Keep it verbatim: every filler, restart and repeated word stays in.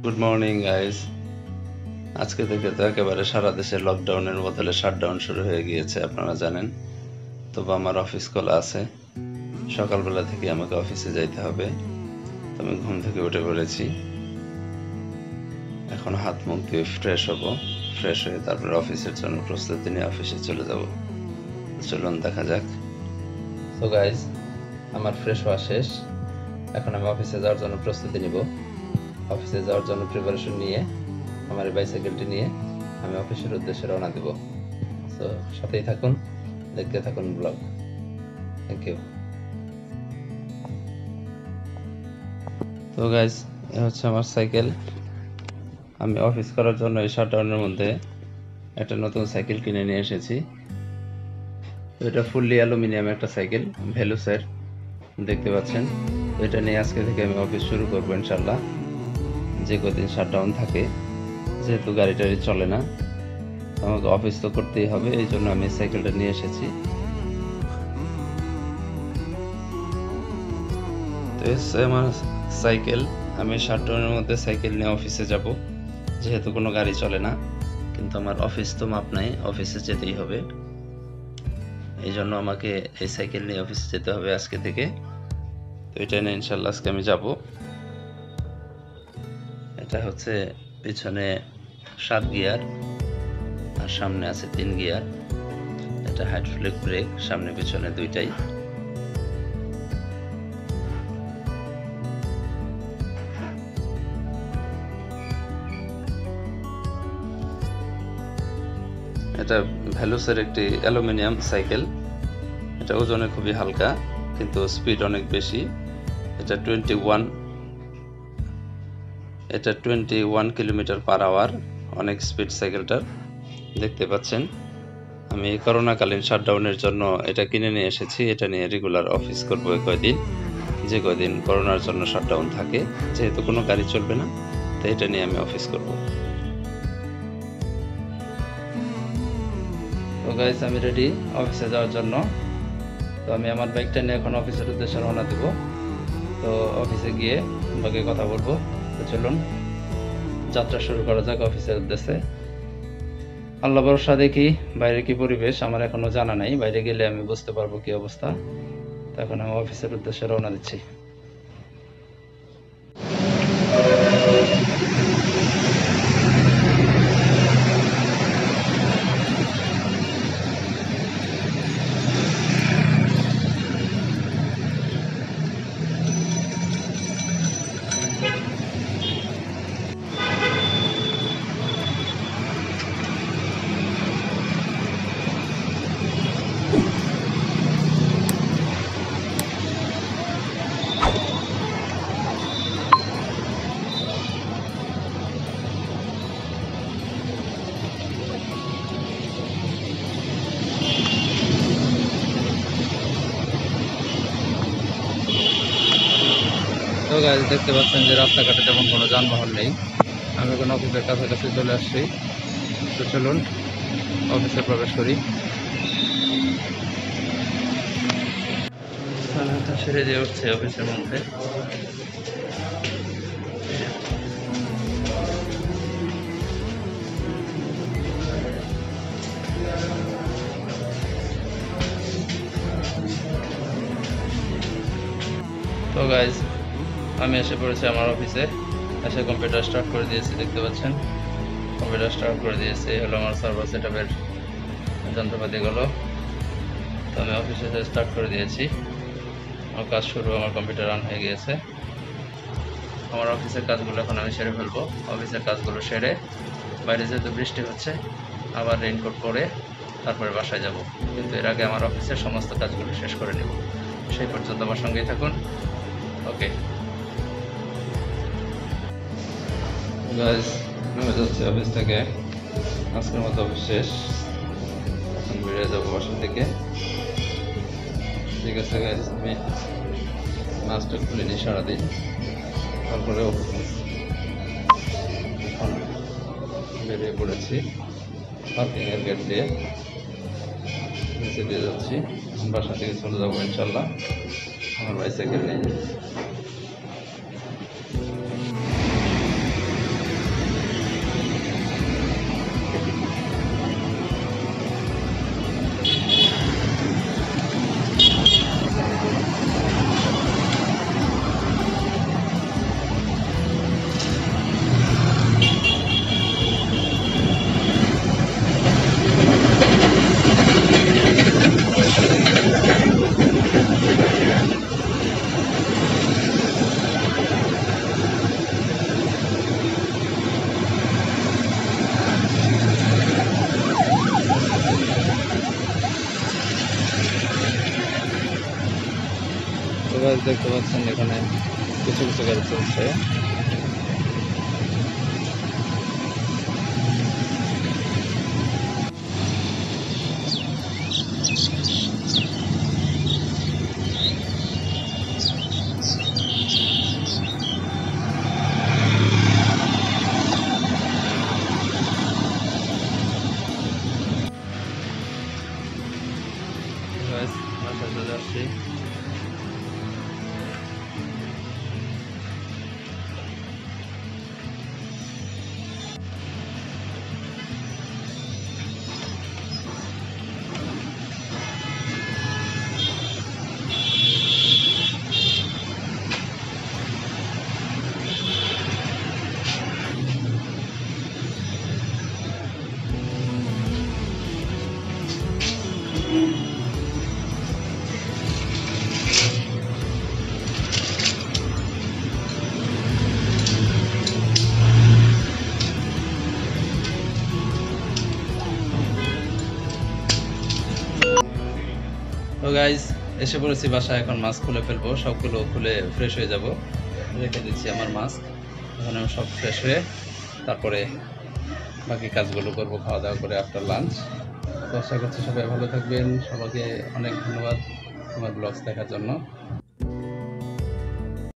Good morning guys. আজকে থেকে তো একেবারে সারা দেশে লকডাউনের বদলে শাটডাউন শুরু হয়ে গিয়েছে, আপনারা জানেন। তবে আমার অফিস খোলা আছে, সকালবেলা থেকে আমাকে অফিসে যাইতে হবে। তো আমি ঘুম থেকে উঠে পড়েছি, এখন হাত মুখ দিয়ে ফ্রেশ হব। ফ্রেশ হয়ে তারপরে অফিসের জন্য প্রস্তুতি নিয়ে অফিসে চলে যাব। চলুন দেখা যাক। তো গাইস, আমার ফ্রেশ হওয়া শেষ, এখন আমি অফিসে যাওয়ার জন্য প্রস্তুতি নিব। অফিসে যাওয়ার জন্য প্রিপারেশন নিয়ে আমার বাইসাইকেলটি নিয়ে আমি অফিসের উদ্দেশ্যে রওনা দেব। সো সাথেই থাকুন, দেখতে থাকুন ব্লগ। Thank you. তো গাইস, এ হচ্ছে আমার সাইকেল। আমি অফিস করার জন্য এই শাটডাউনের মধ্যে একটা নতুন সাইকেল কিনে নিয়ে এসেছি। এটা ফুললি অ্যালুমিনিয়াম একটা সাইকেল, ভেলোসের, দেখতে পাচ্ছেন। এটা নিয়ে আজকে থেকে আমি অফিস শুরু করবো ইনশাল্লাহ, যে কদিন শাটডাউন থাকে। যেহেতু গাড়ি টাড়ি চলে না, আমাকে অফিস তো করতেই হবে, এই জন্য আমি সাইকেলটা নিয়ে এসেছি। তো আমার সাইকেল, আমি শাটডাউনের মধ্যে সাইকেল নিয়ে অফিসে যাব, যেহেতু কোনো গাড়ি চলে না। কিন্তু আমার অফিস তো মাপ নাই, অফিসে যেতেই হবে। এই জন্য আমাকে এই সাইকেল নিয়ে অফিসে যেতে হবে আজকে থেকে। তো এটা নিয়ে ইনশাল্লাহ আজকে আমি যাব। এটা হচ্ছে পিছনে সাত গিয়ার আর সামনে আছে তিন গিয়ার। এটা হাইড্রোলিক ব্রেক, সামনে পিছনে দুইটাই। এটা ভেলোসের একটি অ্যালুমিনিয়াম সাইকেল। এটা ওজনে খুবই হালকা, কিন্তু স্পিড অনেক বেশি। এটা টোয়েন্টি ওয়ান এটা twenty one kilometre per hour, অনেক স্পিড সাইকেলটার, দেখতে পাচ্ছেন। আমি করোনাকালীন শাটডাউনের জন্য এটা কিনে নিয়ে এসেছি। এটা নিয়ে রেগুলার অফিস করবো কয়দিন, যে কয়দিন করোনার জন্য শাটডাউন থাকে। যেহেতু কোনো গাড়ি চলবে না, তো এটা নিয়ে আমি অফিস করব। তো গাইস, আমি রেডি অফিসে যাওয়ার জন্য। তো আমি আমার বাইকটা নিয়ে এখন অফিসের উদ্দেশ্যে রওনা দেব। তো অফিসে গিয়ে বাকি কথা বলবো। তো চলুন যাত্রা শুরু করা যাক অফিসের উদ্দেশ্যে। আল্লাহ ভরসা, দেখি বাইরে কি পরিবেশ, আমার এখনো জানা নাই। বাইরে গেলে আমি বুঝতে পারবো কি অবস্থা। তো এখন আমি অফিসের উদ্দেশ্যে রওনা দিচ্ছি। তো গাইস, দেখতে পাচ্ছেন যে রাস্তাঘাটে তেমন কোনো যানবাহন নেই। আমি এখন অফিসের কাছাকাছি চলে আসছি। তো চলুন অফিসে প্রবেশ করি। সেরে দিয়ে উঠছে অফিসের মধ্যে। তো গাইস, আমি এসে পড়েছি আমার অফিসে। এসে কম্পিউটার স্টার্ট করে দিয়েছি, দেখতে পাচ্ছেন। কম্পিউটার স্টার্ট করে দিয়েছি, হলো আমার সার্ভার সেটআপের যন্ত্রপাতিগুলো। তো আমি অফিসে স্টার্ট করে দিয়েছি, আমার কাজ শুরু। আমার কম্পিউটার অন হয়ে গিয়েছে। আমার অফিসের কাজগুলো এখন আমি সেরে ফেলবো। অফিসের কাজগুলো সেরে, বাইরে যেহেতু বৃষ্টি হচ্ছে, আবার রেইনকোট পরে তারপরে বাসায় যাব। কিন্তু এর আগে আমার অফিসের সমস্ত কাজগুলো শেষ করে নেব। সেই পর্যন্ত আমার সঙ্গেই থাকুন। ওকে গাইস, নেমে যাচ্ছি অফিস থেকে। আজকের মতো অফিস শেষ, এখন বেরিয়ে যাবো বাসা থেকে। ঠিক আছে গাইস, আমি মাছটা খুলে নিই সারাদিন, তারপরে অফিস বেরিয়ে পড়েছি। পার্কিংয়ের গেট দিয়ে নিচে দিয়ে যাচ্ছি, বাসা থেকে চলে যাবো ইনশাল্লাহ। আমার বাইসাইকেল নেই। দেখতে পাচ্ছেন এখানে কিছু কিছু কাজ চলছে। বাসায় চলে আসছি। তো গাইজ এসে পড়েছি বাসায়, এখন মাস্ক খুলে ফেলবো, সবগুলো খুলে ফ্রেশ হয়ে যাব। রেখে দিচ্ছি আমার মাস্ক, এখন আমি সব ফ্রেশ হয়ে তারপরে বাকি কাজগুলো করবো খাওয়া দাওয়া করে আফটার লাঞ্চ। তো আশা করছি সবাই ভালো থাকবেন, সবাইকে অনেক ধন্যবাদ আমার ব্লগস দেখার জন্য।